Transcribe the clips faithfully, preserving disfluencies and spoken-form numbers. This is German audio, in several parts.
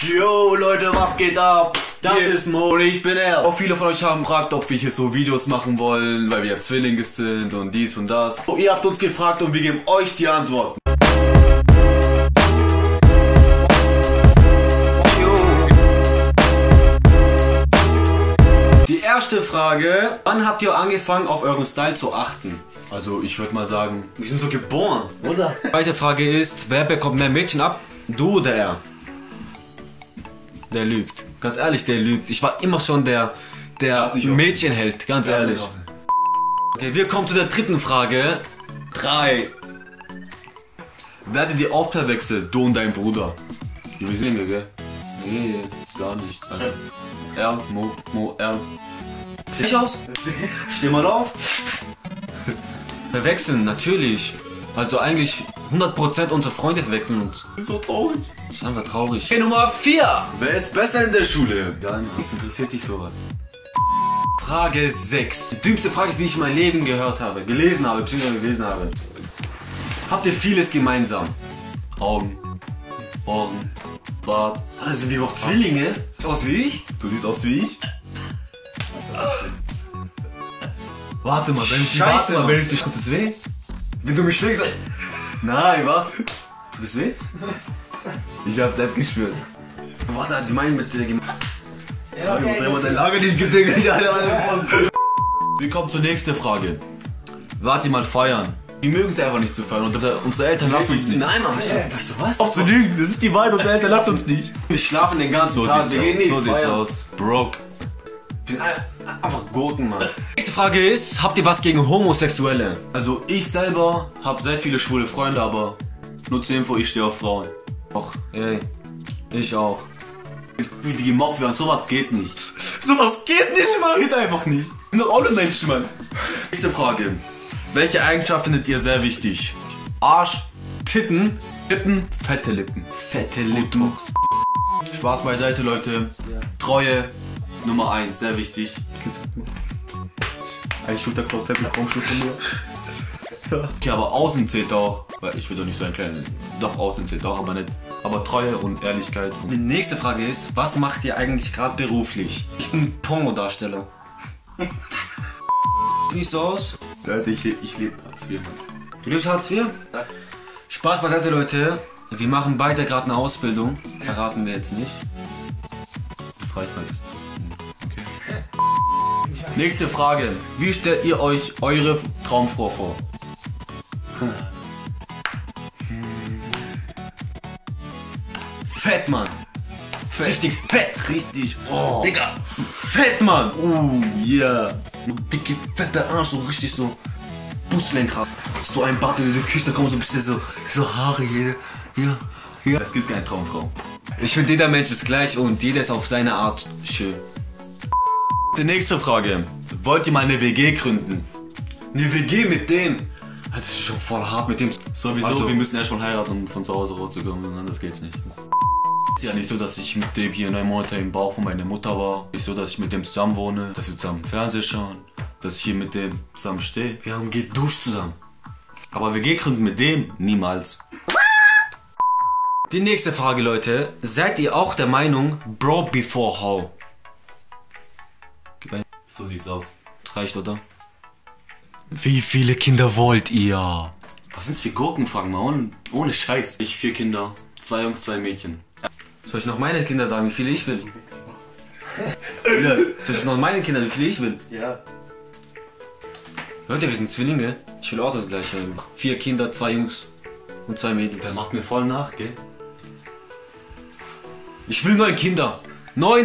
Yo Leute, was geht ab? Das Hier ist Mo und ich bin er. Auch viele von euch haben gefragt, ob wir hier so Videos machen wollen, weil wir ja Zwillinge sind und dies und das. So, ihr habt uns gefragt und wir geben euch die Antworten. Die erste Frage: Wann habt ihr angefangen, auf euren Style zu achten? Also ich würde mal sagen, wir sind so geboren, oder? Die zweite Frage ist: Wer bekommt mehr Mädchen ab? Du oder er? Der lügt. Ganz ehrlich, der lügt. Ich war immer schon der, der Mädchen hält, ganz ja, ehrlich. Okay, wir kommen zu der dritten Frage. Drei. Werdet ihr oft verwechselt, du und dein Bruder? Wir sind gell? Nee, gar nicht. Also, R, Mo, Mo, R. Sieh ich aus? Steh mal auf. Verwechseln, natürlich. Also eigentlich hundert Prozent unsere Freunde verwechseln uns. Das ist so traurig. Das ist einfach traurig. Okay, Nummer vier. Wer ist besser in der Schule? Gar nicht. Was interessiert dich sowas? Frage sechs. Die dümmste Frage, die ich in meinem Leben gehört habe, gelesen habe, beziehungsweise gelesen habe. Habt ihr vieles gemeinsam? Augen, Ohren, Bart. Also sind wir auch Zwillinge? Siehst du aus wie ich? Du siehst aus wie ich? Warte mal, wenn ich dich warte mal, wenn ich dich... Tut es weh? Wenn du mich schlägst... Nein, warte. Tut es weh? Ich hab's selbst gespürt. Warte, die meinen mit... Äh, ja, okay. Ich hab dein Lager nicht gedingelt. Wir kommen zur nächsten Frage. Wart ihr mal feiern? Die mögen es einfach nicht zu feiern und unsere Eltern lassen uns nicht. Nein, Mann, weißt du, weißt du was? Auf zu lügen, das ist die Wahrheit, unsere Eltern lassen uns nicht. Wir schlafen den ganzen so Tag, wir gehen nicht so feiern. Aus. Broke. Wir sind einfach Gurken, Mann. Nächste Frage ist, habt ihr was gegen Homosexuelle? Also ich selber habe sehr viele schwule Freunde, aber nur zur Info, ich stehe auf Frauen. Auch, ey, ich auch. Wie die gemobbt werden, sowas geht nicht. Sowas geht nicht, Mann! Das geht einfach nicht. Wir sind doch alle Menschen, Mann. Nächste Frage. Welche Eigenschaft findet ihr sehr wichtig? Arsch, Titten, Lippen, fette Lippen. Fette Lippen. Spaß beiseite, Leute. Ja. Treue, Nummer eins, sehr wichtig. Ein Schulterklopf, Kommschluss von mir. Ja. Okay, aber außen zählt auch. Weil ich will doch nicht so ein kleiner. Doch, außen zählt auch, aber nicht. Aber Treue und Ehrlichkeit. Und die nächste Frage ist, was macht ihr eigentlich gerade beruflich? Ich bin Pornodarsteller. Siehst du aus? Leute, ich, ich lebe Hartz vier. Du lebst Hartz vier? Ja. Spaß beiseite, Leute. Wir machen beide gerade eine Ausbildung. Verraten wir jetzt nicht. Das reicht mal jetzt. Okay. Nächste Frage. Wie stellt ihr euch eure Traumfrau vor? Fett, Mann. Fett. Richtig fett. Richtig. Oh. Digga. Fett, Mann. Oh, yeah. Dicke, fette Arsch, so richtig so Buslenkrad. So ein Bart in die Küche, da kommen so ein bisschen so, so Haare hier, hier, hier. Es gibt keine Traumfrau. Ich finde, jeder Mensch ist gleich und jeder ist auf seine Art schön. Die nächste Frage. Wollt ihr mal eine W G gründen? Eine W G mit dem? Das ist schon voll hart mit dem. Sowieso, also, wir müssen erst mal heiraten, um von zu Hause rauszukommen, anders geht's nicht. Es ist ja nicht so, dass ich mit dem hier neun Monate im Bauch von meiner Mutter war. Nicht so, dass ich mit dem zusammen wohne, dass wir zusammen Fernsehen schauen, dass ich hier mit dem zusammen stehe. Wir haben geduscht zusammen. Aber W G gründen mit dem niemals. Die nächste Frage, Leute. Seid ihr auch der Meinung, Bro before how? So sieht's aus. Reicht, oder? Wie viele Kinder wollt ihr? Was sind's für Gurkenfragen, mal ohne, ohne Scheiß. Ich vier Kinder, zwei Jungs, zwei Mädchen. Soll ich noch meine Kinder sagen, wie viele ich will? Ja. Soll ich noch meine Kinder, wie viele ich will? Ja. Leute, wir sind Zwillinge. Ich will auch das gleiche haben. Vier Kinder, zwei Jungs und zwei Mädchen. Der macht mir voll nach, gell? Ich will neun Kinder. Neun!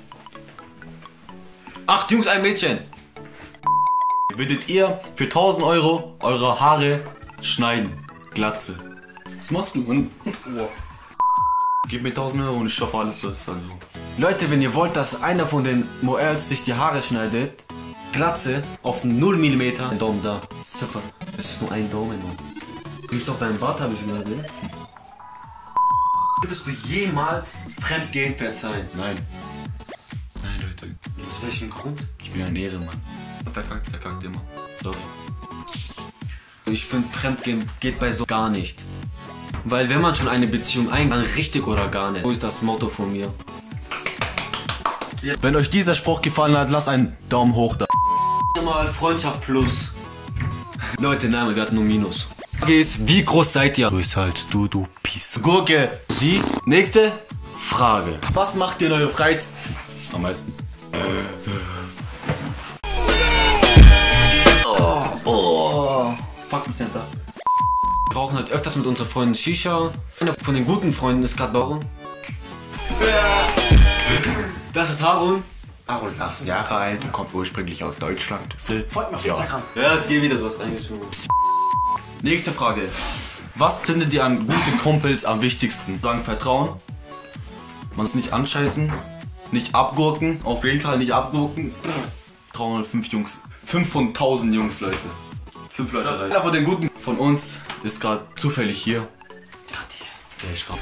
Acht Jungs, ein Mädchen. Würdet ihr für tausend Euro eure Haare schneiden? Glatze. Was machst du, Mann? Gib mir tausend Euro und ich schaffe alles, was also. Leute, wenn ihr wollt, dass einer von den Moels sich die Haare schneidet, Glatze auf null Millimeter. Ein Daumen da. Ziffer. Das ist nur ein Daumen, Mann. Du gibst auf deinen Bart, habe ich gehört, ne? Würdest du jemals Fremdgehen verzeihen? Nein. Nein, Leute. Aus welchem Grund? Ich bin ein Ehrenmann. Verkackt, verkackt immer. Sorry. Ich finde, Fremdgehen geht bei so gar nicht. Weil wenn man schon eine Beziehung eingeht, dann richtig oder gar nicht. So ist das Motto von mir. Wenn euch dieser Spruch gefallen hat, lasst einen Daumen hoch da. Mal Freundschaft plus. Leute, nein, wir hatten nur Minus. Die Frage ist, wie groß seid ihr? Du bist halt du, du Piece. Gurke. Die nächste Frage. Was macht ihr in eurer Freizeit am meisten? Oh, oh. Fuck mich nicht da. Wir rauchen halt öfters mit unseren Freunden Shisha. Einer von den guten Freunden ist gerade Baron. Das ist Harun. Harun ist achtzehn Jahre alt und kommt ursprünglich aus Deutschland. Folgt mir auf Instagram. Ja, jetzt geh wieder, du hast reingeschoben. Nächste Frage. Was findet ihr an guten Kumpels am wichtigsten? Sagen Vertrauen. Man ist nicht anscheißen. Nicht abgurken. Auf jeden Fall nicht abgurken. dreihundertfünf Jungs. fünf von tausend Jungs, Leute. fünf Leute reichen. Einer von den guten von uns ist gerade zufällig hier. Der ist gerade.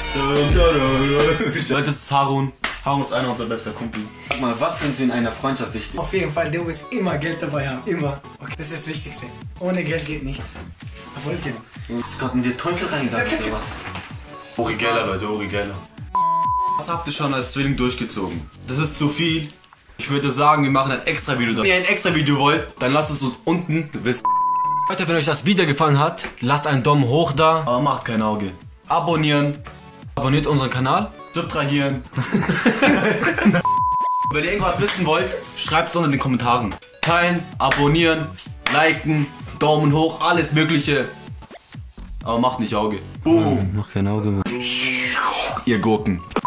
Leute, das ist Harun. Harun ist einer unserer besten Kumpel. Sag mal, was findest du in einer Freundschaft wichtig? Auf jeden Fall, du musst immer Geld dabei haben. Immer. Okay. Das ist das Wichtigste. Ohne Geld geht nichts. Was wollt ihr noch? Du hast gerade in den Teufel reingelassen oder was? Uri Geller, Leute, Uri Geller. Was habt ihr schon als Zwilling durchgezogen? Das ist zu viel. Ich würde sagen, wir machen ein extra Video. Wenn ihr ein extra Video wollt, dann lasst es uns unten wissen. Leute, wenn euch das Video gefallen hat, lasst einen Daumen hoch da. Aber macht kein Auge. Abonnieren. Abonniert unseren Kanal. Subtrahieren. Wenn ihr irgendwas wissen wollt, schreibt es unter in den Kommentaren. Teilen, abonnieren, liken, Daumen hoch, alles mögliche. Aber macht nicht Auge. Boom. Mach kein Auge mehr. Ihr Gurken.